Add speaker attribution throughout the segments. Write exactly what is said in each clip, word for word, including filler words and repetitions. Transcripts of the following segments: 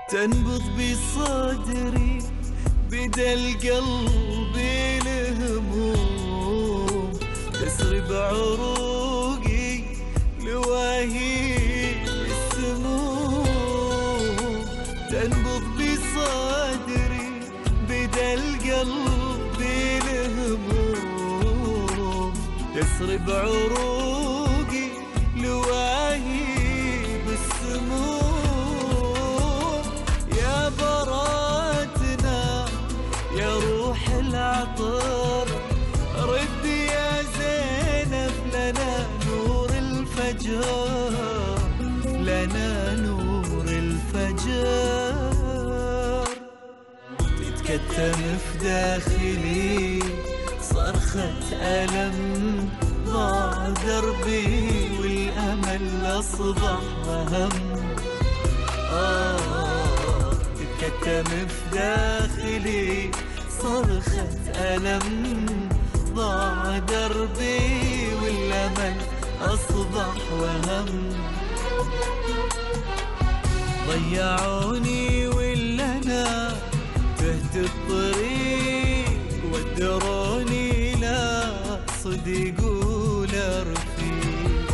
Speaker 1: تنبض بصدري بدل قلبي الهموم، تسري بعروقي لواهي السموم. تنبض بصدري بدل قلبي الهموم، تسري بعروقي لواهي بالسموم. يا براتنا يا روح العطر، ردي يا زينب لنا نور الفجر، لنا نور الفجر. تتكتم في داخلي صرخة ألم، ضاع دربي والأمل أصبح وهم. آه تتكتم في داخلي صرخة ألم، ضاع دربي والأمل أصبح وهم. ضيعوني ولا أنا تهت الطريق، ودروني لا صديق ولا رفيق.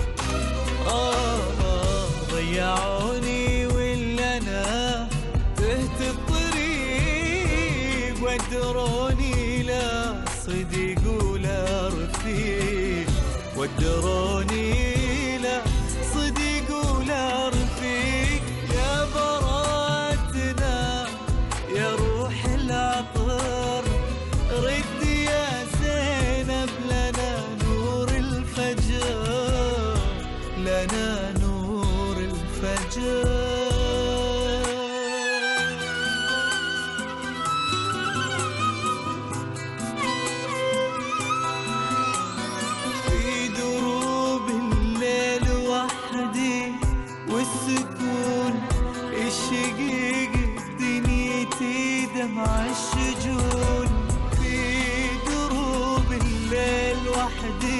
Speaker 1: آه ضيعوني ولا أنا تهت الطريق، ودروني لا صديق ولا رفيق، ودروني لا صديق ولا رفيق. يا براتنا يا روح العطر، ردي يا زينب لنا نور الفجر، لنا نور الفجر. في دروب الليل وحدي والسكون الشقيق، دنيتي دمع الشجون. في دروب الليل وحدي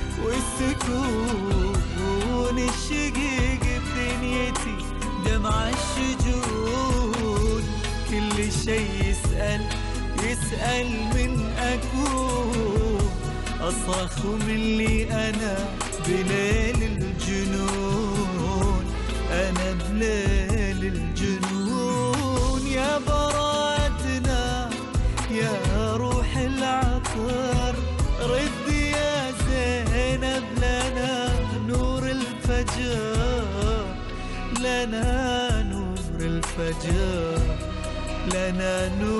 Speaker 1: والسكون الشقيق، دنيتي دمع الشجون. كل شي يسأل يسأل من أكون، أصرخ من لي أنا بليل الجنون، أنا بليل الجنون. يا براتنا يا روح العطر، ردي يا زينب لنا نور الفجر، لنا نور الفجر، لنا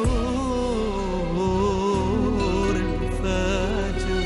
Speaker 1: نور الفجر.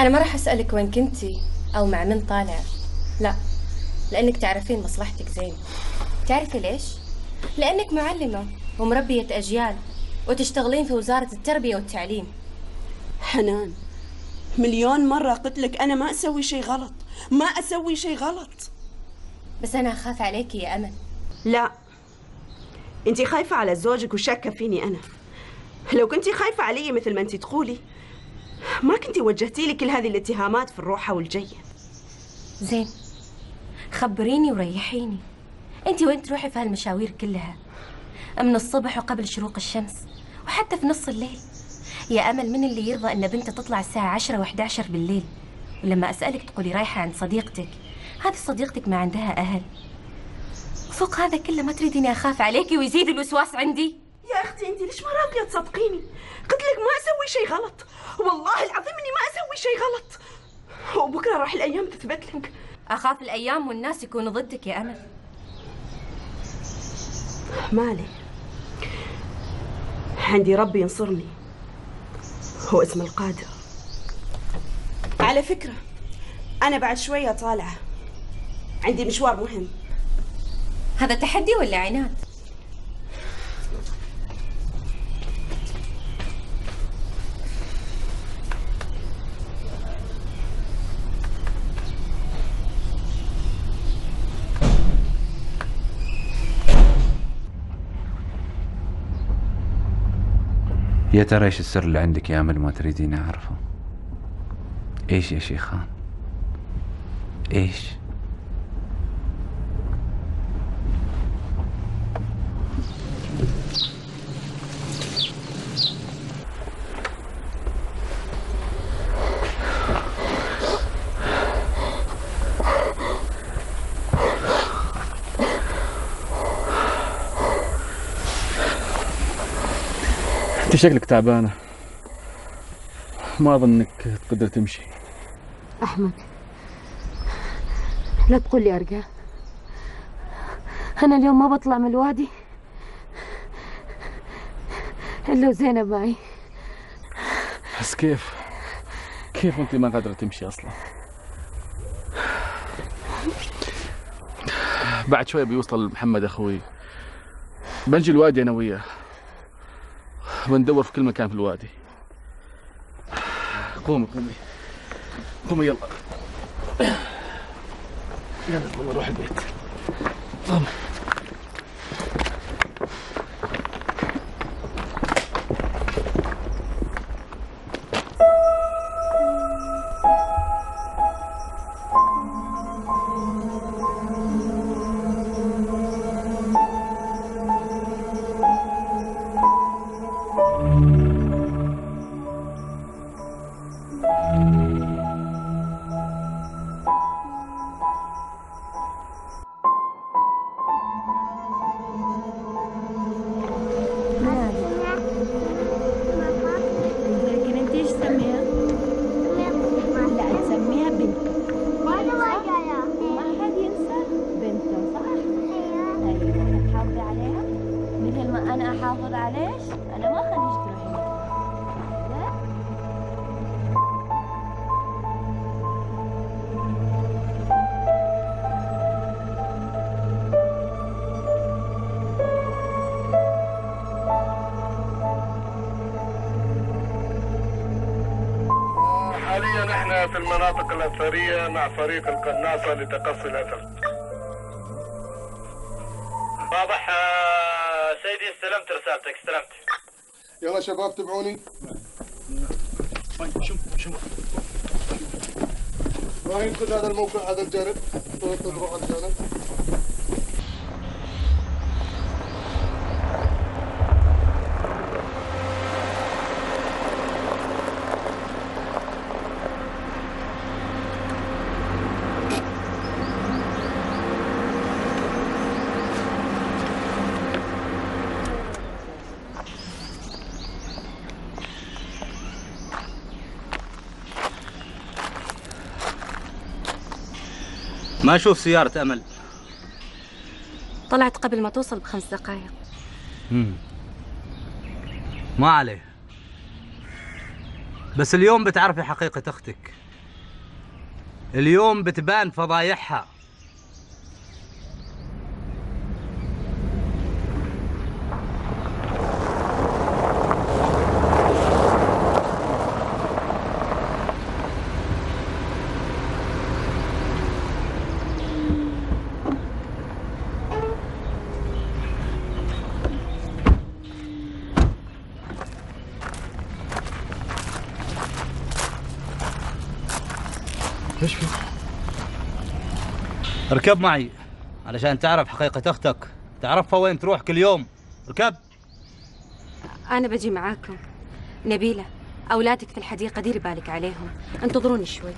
Speaker 2: أنا ما راح أسألك وين كنتي أو مع من طالع، لا، لأنك تعرفين مصلحتك زين. تعرفي ليش؟ لأنك معلمة ومربية أجيال وتشتغلين في وزارة التربية والتعليم.
Speaker 3: حنان، مليون مرة قلت لك أنا ما أسوي شيء غلط، ما أسوي شيء غلط.
Speaker 2: بس أنا أخاف عليكي يا أمل.
Speaker 3: لا، أنتي خايفة على زوجك وشاكة فيني أنا. لو كنتي خايفة علي مثل ما أنتي تقولي ما كنتي وجهتي لي كل هذه الاتهامات في الروحة والجية.
Speaker 2: زين، خبريني وريحيني، أنتي وين تروحي في هالمشاوير كلها؟ من الصبح وقبل شروق الشمس وحتى في نص الليل. يا أمل، من اللي يرضى أن بنته تطلع الساعة عشرة وإحدى عشر بالليل، ولما أسألك تقولي رايحة عند صديقتك؟ هذه صديقتك ما عندها أهل. فوق هذا كله ما تريديني أخاف عليكي ويزيد الوسواس عندي؟
Speaker 3: يا أختي أنتي ليش ما راضية تصدقيني؟ قلت لك ما أسوي شيء غلط، والله العظيم إني ما أسوي شيء غلط، وبكرة راح الأيام تثبت لك.
Speaker 2: أخاف الأيام والناس يكونوا ضدك يا أمل.
Speaker 3: مالي، عندي ربي ينصرني، هو اسم القادر. على فكرة أنا بعد شوية طالعة، عندي مشوار مهم.
Speaker 2: هذا تحدي ولا عناد؟
Speaker 4: يا ترى ايش السر اللي عندك يا امل ما تريدين اعرفه؟ ايش يا شيخان؟ ايش؟
Speaker 5: انت شكلك تعبانة، ما اظن انك تقدر تمشي.
Speaker 6: احمد، لا تقول لي ارجع، انا اليوم ما بطلع من الوادي الا وزينب معي.
Speaker 5: بس كيف كيف انت ما قادرة تمشي اصلا؟ بعد شوية بيوصل محمد اخوي، بنجي الوادي انا وياه، بندور في كل مكان في الوادي. قومي قومي قومي يلا يلا قومي نروح البيت. قومي.
Speaker 7: حاليا احنا في المناطق الاثريه مع فريق القناصه لتقصي الاثر. واضح سيدي، استلمت رسالتك، استلمت.
Speaker 8: يلا شباب تبعوني.
Speaker 5: طيب شوف شوف
Speaker 8: ابراهيم، خذ هذا الموقع، هذا الجانب، تروح على الجانب.
Speaker 9: ما أشوف سيارة أمل.
Speaker 2: طلعت قبل ما توصل بخمس دقائق.
Speaker 9: مم. ما عليه، بس اليوم بتعرفي حقيقة أختك. اليوم بتبان فضايحها.
Speaker 5: ايش في؟
Speaker 9: اركب معي علشان تعرف حقيقة اختك، تعرفها وين تروح كل يوم. اركب.
Speaker 2: أنا بجي معاكم. نبيلة، أولادك في الحديقة ديري بالك عليهم، انتظروني شوي.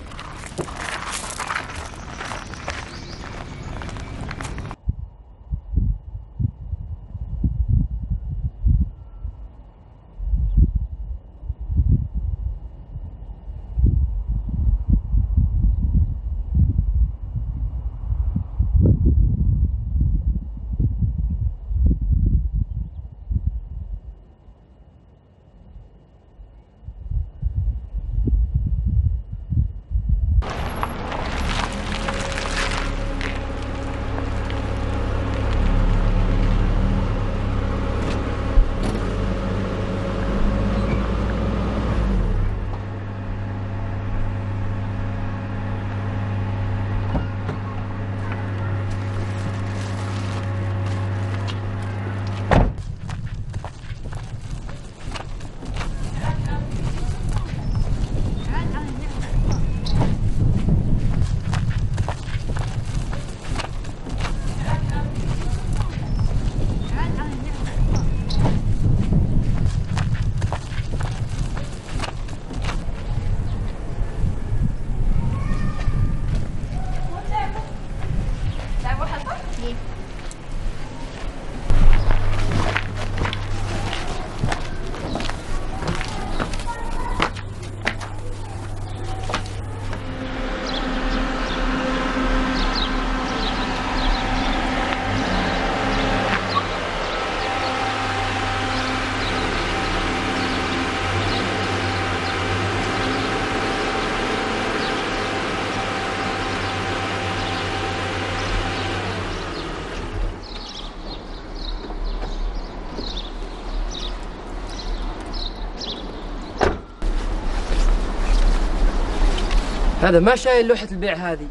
Speaker 10: هذا ما شايل لوحة البيع هذه.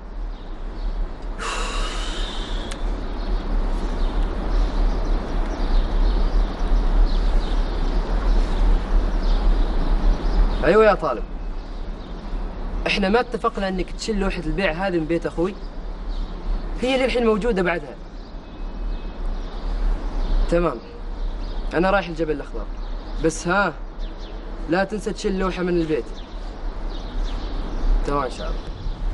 Speaker 10: ايوه يا طالب، احنا ما اتفقنا انك تشيل لوحة البيع هذه من بيت اخوي؟ هي اللي الحين موجودة بعدها. تمام، انا رايح الجبل الاخضر، بس ها لا تنسى تشيل لوحة من البيت. تمام ان شاء الله.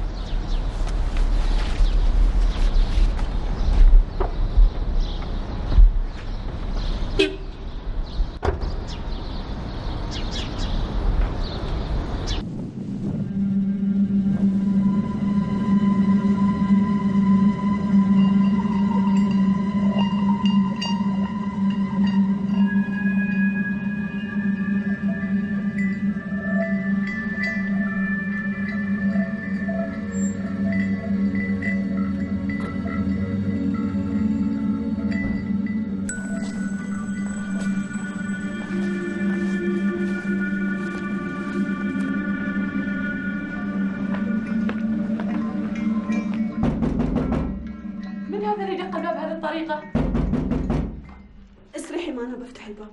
Speaker 3: اسرحي ما انا بفتح الباب.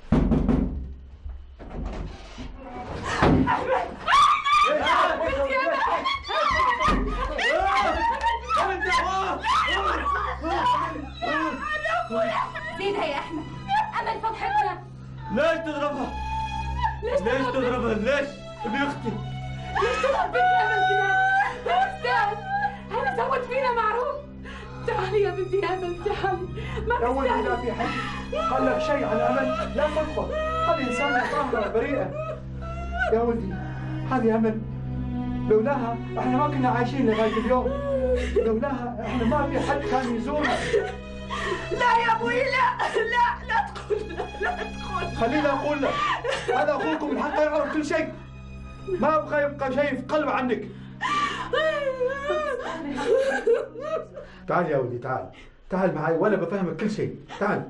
Speaker 2: زيدها يا احمد، امل فضحتنا.
Speaker 1: ليش تضربها؟ ليش تضربها؟ ليش؟ ابن اختي
Speaker 6: ليش تضرب بنتي امل كذا؟ يا استاذ انا سوت فينا معروف. تعالي يا بنتي يا امل، تعالي. ما
Speaker 11: يا ولدي لا في حد قال لك شيء عن امل، لا تضربه، هذه انسانه طاهره بريئه. يا ولدي هذه امل، لولاها احنا ما كنا عايشين لغايه اليوم، لولاها احنا ما في حد كان يزورنا.
Speaker 3: لا يا ابوي، لا لا لا تقول لا تقول.
Speaker 11: خليني اقول لك، هذا اخوكم الحق يعرف كل شيء، ما ابغى يبقى شيء في قلبه عنك. تعال يا ولدي تعال، تعال معي وانا بفهمك كل شيء، تعال.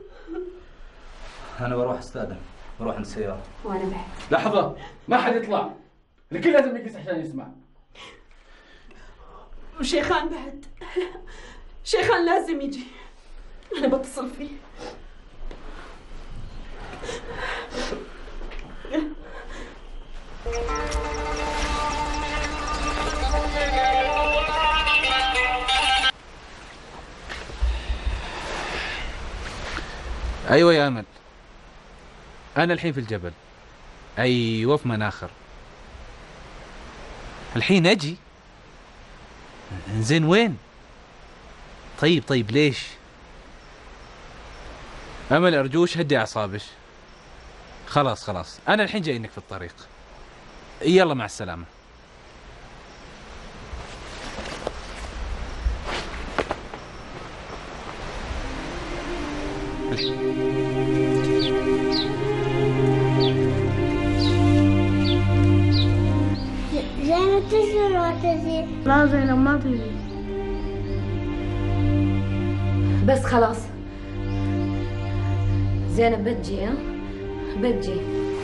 Speaker 9: انا بروح استاذن، بروح عند السياره.
Speaker 2: وانا بعد.
Speaker 5: لحظه، ما حد يطلع، الكل لازم يقيس عشان يسمع.
Speaker 3: وشيخان بعد، شيخان لازم يجي، انا بتصل فيه.
Speaker 4: ايوه يا امل، انا الحين في الجبل. ايوه في مناخر. الحين اجي؟ زين وين؟ طيب طيب ليش؟ امل ارجوش هدي اعصابش. خلاص خلاص انا الحين جايينك في الطريق. يلا مع السلامه.
Speaker 12: زينب تزور وتزيد. لا زينب ما تجي.
Speaker 2: بس خلاص زينب بتجي. ها بتجي.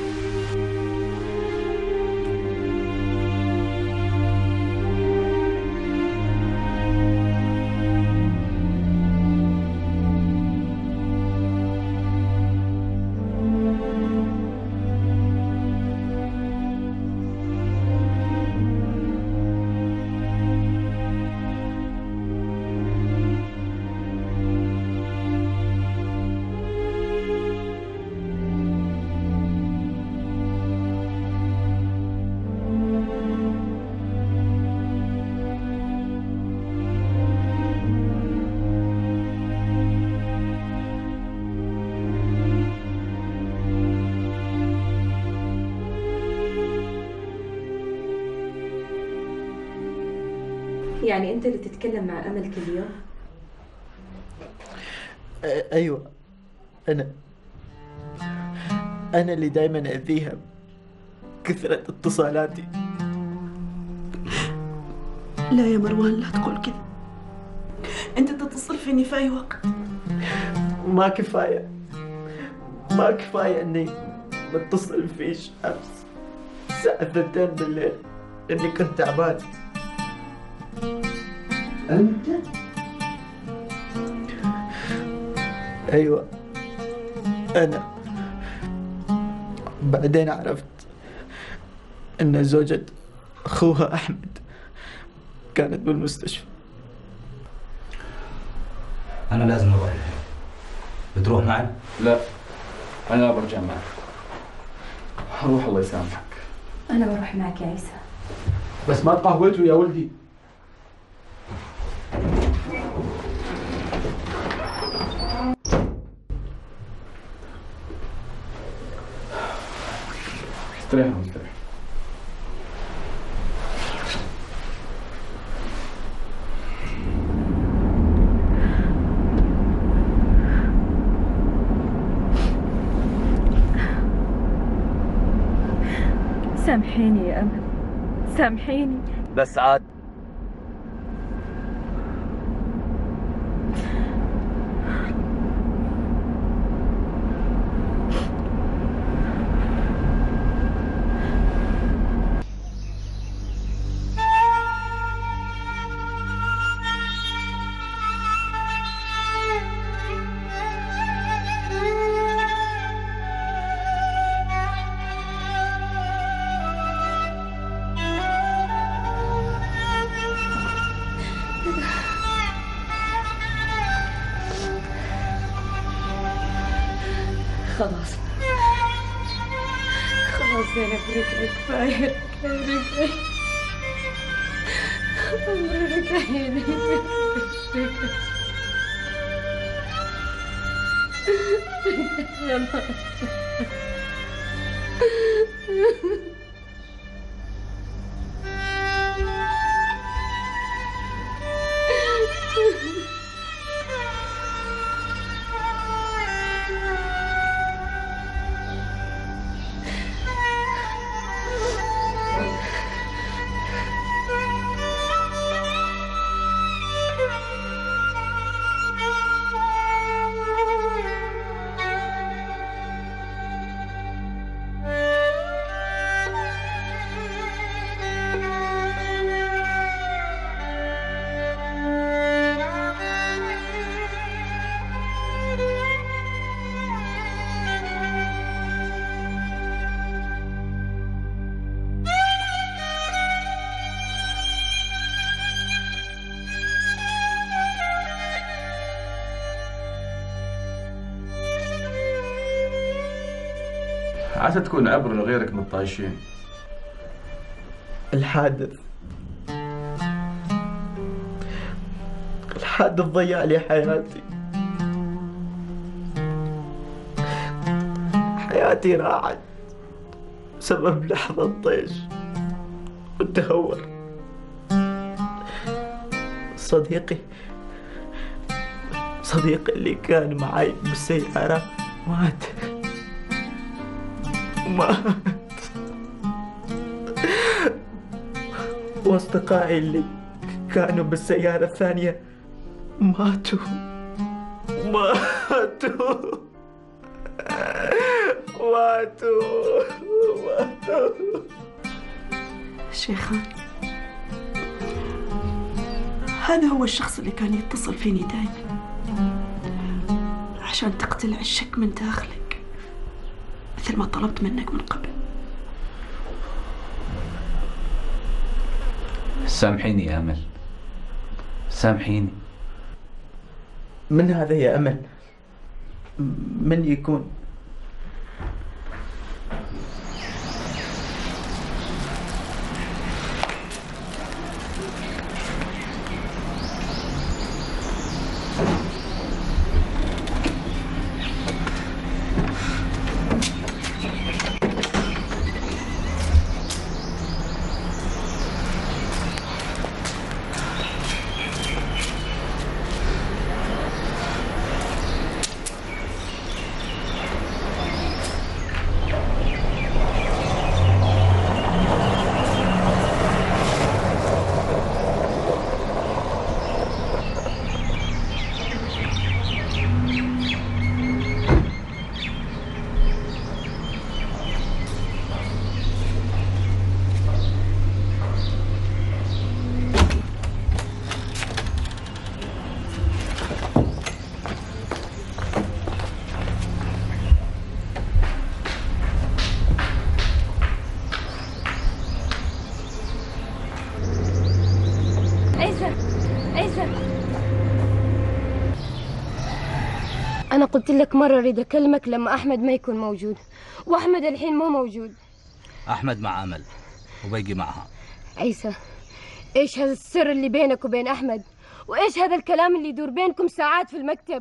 Speaker 2: يعني أنت اللي تتكلم مع أمل كل يوم؟
Speaker 13: أيوة أنا أنا اللي دايما أذيها كثرة اتصالاتي.
Speaker 3: لا يا مروان لا تقول كذا، أنت تتصل فيني في أي وقت.
Speaker 13: ما كفاية ما كفاية إني بتصل فيش أمس الساعة اثنتين بالليل إني كنت تعبان. أنت؟ أيوة أنا. بعدين عرفت إن زوجة أخوها أحمد كانت بالمستشفى.
Speaker 9: أنا لازم أروح الحين. بتروح معي؟
Speaker 5: لا أنا برجع معك. روح الله يسامحك.
Speaker 2: أنا بروح معك يا عيسى.
Speaker 11: بس ما تقهوتوا يا ولدي.
Speaker 5: استريح مستريح.
Speaker 14: سامحيني يا أمل، سامحيني.
Speaker 9: بس عاد
Speaker 2: خلاص خلاص زينب رجعي كفاية رجعي رجعي
Speaker 5: عسى تكون عبرة لغيرك من الطايشين.
Speaker 13: الحادث الحادث ضيع لي حياتي. حياتي راحت بسبب لحظة طيش وتهور. صديقي صديقي اللي كان معي بالسيارة مات مات واصدقائي اللي كانوا بالسيارة الثانية ماتوا ماتوا ماتوا ماتوا.
Speaker 3: شيخان، هذا هو الشخص اللي كان يتصل فيني دائما عشان تقتلع الشك من داخلك مثل ما طلبت منك من قبل.
Speaker 4: سامحيني يا أمل، سامحيني.
Speaker 13: من هذا يا أمل؟ من يكون؟
Speaker 2: أنا قلت لك مرة أريد أكلمك لما أحمد ما يكون موجود، وأحمد الحين مو موجود.
Speaker 9: أحمد مع أمل وبيجي معها.
Speaker 2: عيسى، إيش هذا السر اللي بينك وبين أحمد؟ وإيش هذا الكلام اللي يدور بينكم ساعات في المكتب؟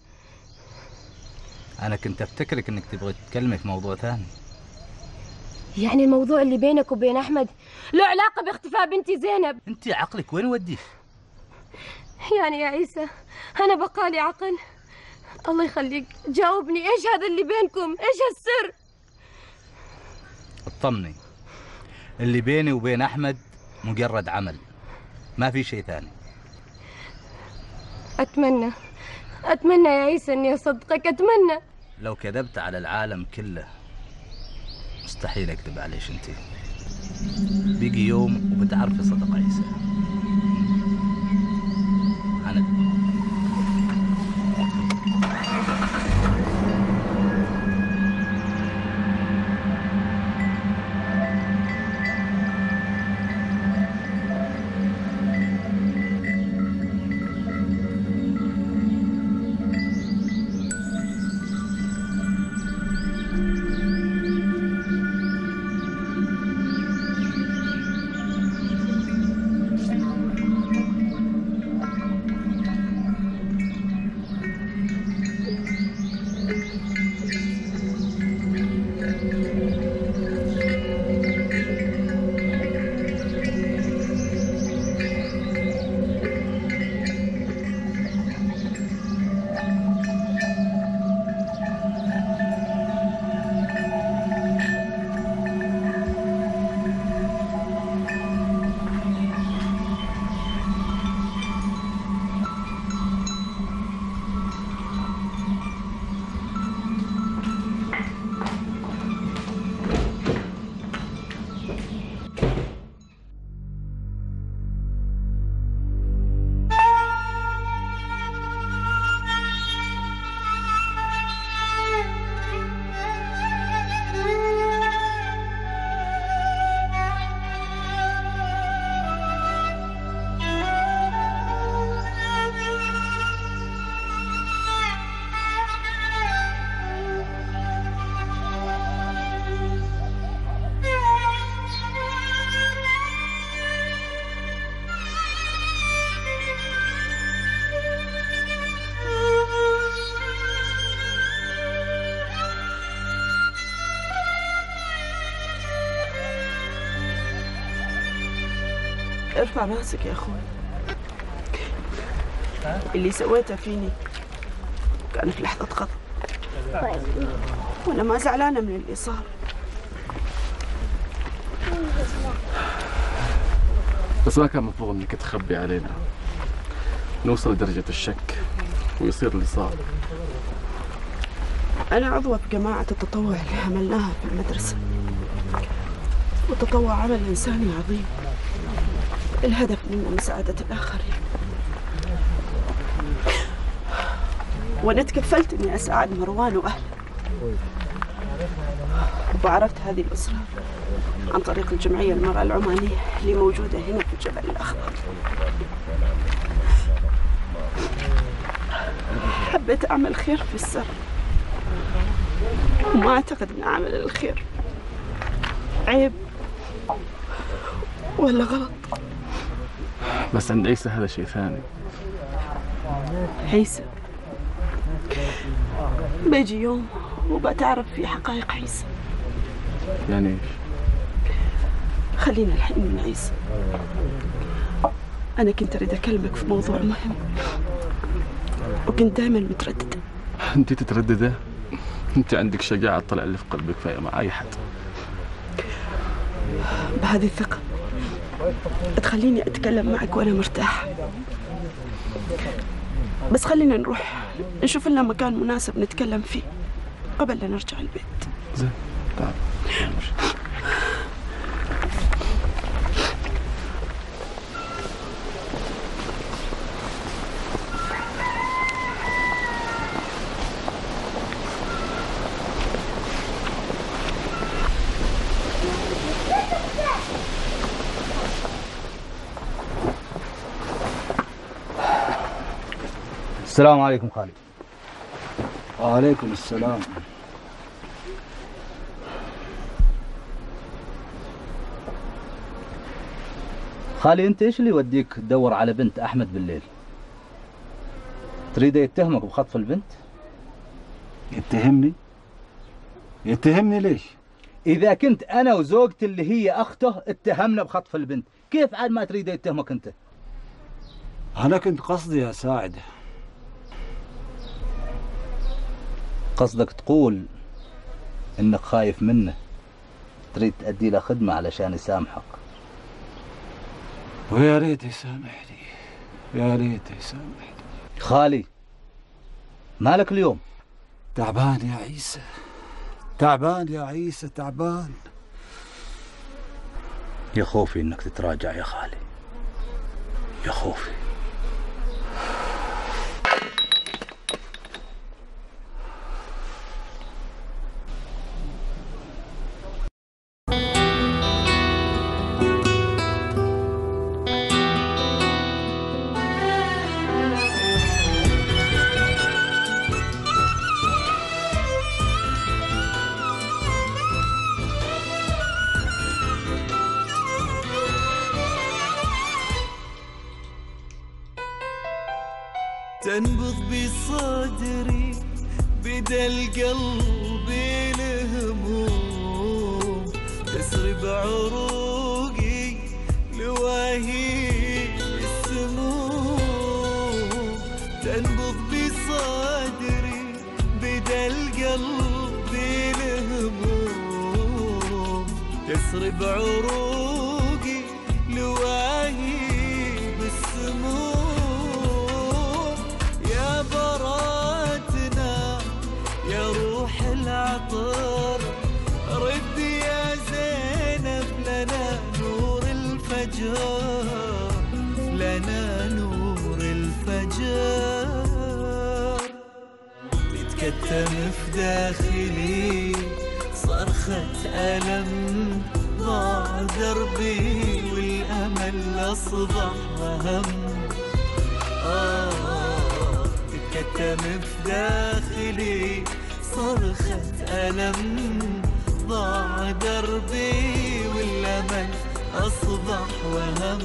Speaker 9: أنا كنت أفتكرك إنك تبغي تتكلمي في موضوع ثاني.
Speaker 2: يعني الموضوع اللي بينك وبين أحمد له علاقة باختفاء بنتي زينب؟
Speaker 9: أنت عقلك وين وديه؟
Speaker 2: يعني يا عيسى أنا بقالي عقل؟ الله يخليك جاوبني، إيش هذا اللي بينكم؟ إيش هالسر؟
Speaker 9: اطمني، اللي بيني وبين أحمد مجرد عمل، ما في شيء ثاني.
Speaker 2: أتمنى أتمنى يا عيسى إني أصدقك، أتمنى.
Speaker 9: لو كذبت على العالم كله مستحيل أكذب عليش أنت. بيجي يوم وبتعرفي صدق عيسى. أنا
Speaker 3: ارفع راسك يا أخوي. اللي سويته فيني كان في لحظة غضب، وأنا ما زعلانة من اللي صار.
Speaker 5: بس ما كان مفروض انك تخبي علينا، نوصل لدرجة الشك ويصير اللي صار.
Speaker 3: أنا عضوة في جماعة التطوع اللي عملناها في المدرسة، والتطوع عمل إنساني عظيم، الهدف منه مساعدة الآخرين، وأنا تكفلت إني أساعد مروان وأهله، وعرفت هذه الأسرة عن طريق الجمعية المرأة العمانية اللي موجودة هنا في الجبل الأخضر. حبيت أعمل خير في السر، وما أعتقد أن أعمل الخير عيب ولا غلط.
Speaker 5: بس عند عيسى هذا شيء ثاني.
Speaker 3: عيسى بيجي يوم وبتعرف في حقائق عيسى.
Speaker 5: يعني ايش؟
Speaker 3: خلينا الحين من عيسى. أنا كنت أريد أكلمك في موضوع مهم، وكنت دائما مترددة.
Speaker 5: انت تترددة؟ انت عندك شجاعة تطلع اللي في قلبك فيها مع أي حد.
Speaker 3: بهذه الثقة تخليني أتكلم معك وأنا مرتاحة. بس خلينا نروح نشوف لنا مكان مناسب نتكلم فيه قبل لا نرجع البيت.
Speaker 5: زين، تعال.
Speaker 9: السلام عليكم خالي.
Speaker 15: وعليكم السلام.
Speaker 9: خالي انت ايش اللي يوديك تدور على بنت احمد بالليل؟ تريده يتهمك بخطف البنت؟
Speaker 15: يتهمني؟ يتهمني ليش؟
Speaker 9: اذا كنت انا وزوجتي اللي هي اخته اتهمنا بخطف البنت، كيف عاد ما تريده يتهمك انت؟
Speaker 15: انا كنت قصدي اساعده.
Speaker 9: قصدك تقول انك خايف منه، تريد تأدي له خدمة علشان يسامحك؟
Speaker 15: ويا ريت يسامحني، يا ريت يسامحني.
Speaker 9: خالي مالك اليوم؟
Speaker 15: تعبان يا عيسى، تعبان يا عيسى، تعبان.
Speaker 9: يا خوفي انك تتراجع يا خالي، يا خوفي.
Speaker 16: تنبض بصدري بدا القلب الهموم، تسري بعروقي لواهي السموم. تنبض بصدري بدا القلب الهموم، تسري بعروقي لواهي بالسموم. براتنا يا روح العطر، رد يا زينب لنا نور الفجر، لنا نور الفجر. تتكتم في داخلي صرخة ألم، ضاع دربي والأمل أصبح وهم. آه تتكتم في داخلي صرخة ألم، ضاع دربي والأمل أصبح وهم.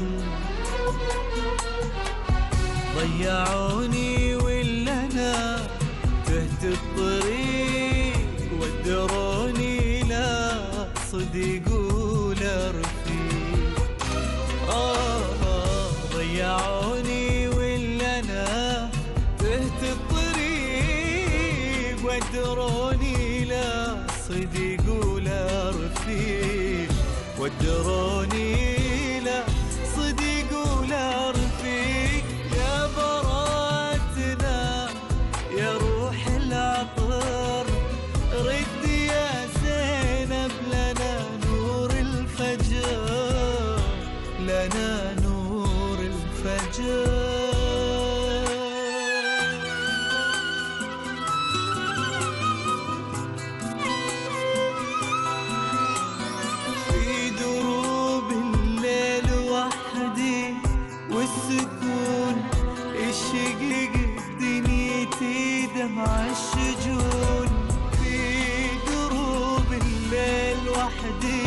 Speaker 16: ضيعوني ولا أنا تهت الطريق، ودروني لا صديق ولا رفيق. آه ودروني لا صديق ولا رفيق يا براءتنا يا روح العطر رد يا زينب لنا نور الفجر لنا نور الفجر دمع الشجون في دروب الليل وحدي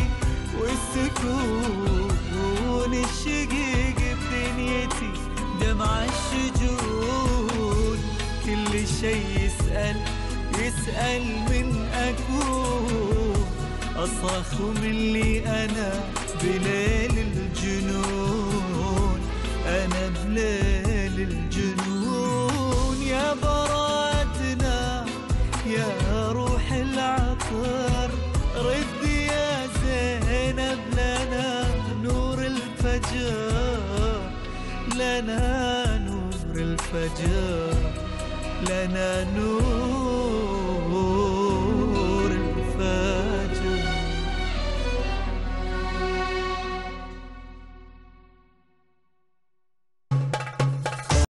Speaker 16: والسكون الشقيق بدنيتي دمع الشجون كل شي يسأل يسأل من أكون أصرخ من لي أنا بليل الجنون أنا بليل الجنون يا براءتنا يا روح العطر رد يا زينب لنا نور الفجر لنا نور الفجر لنا نور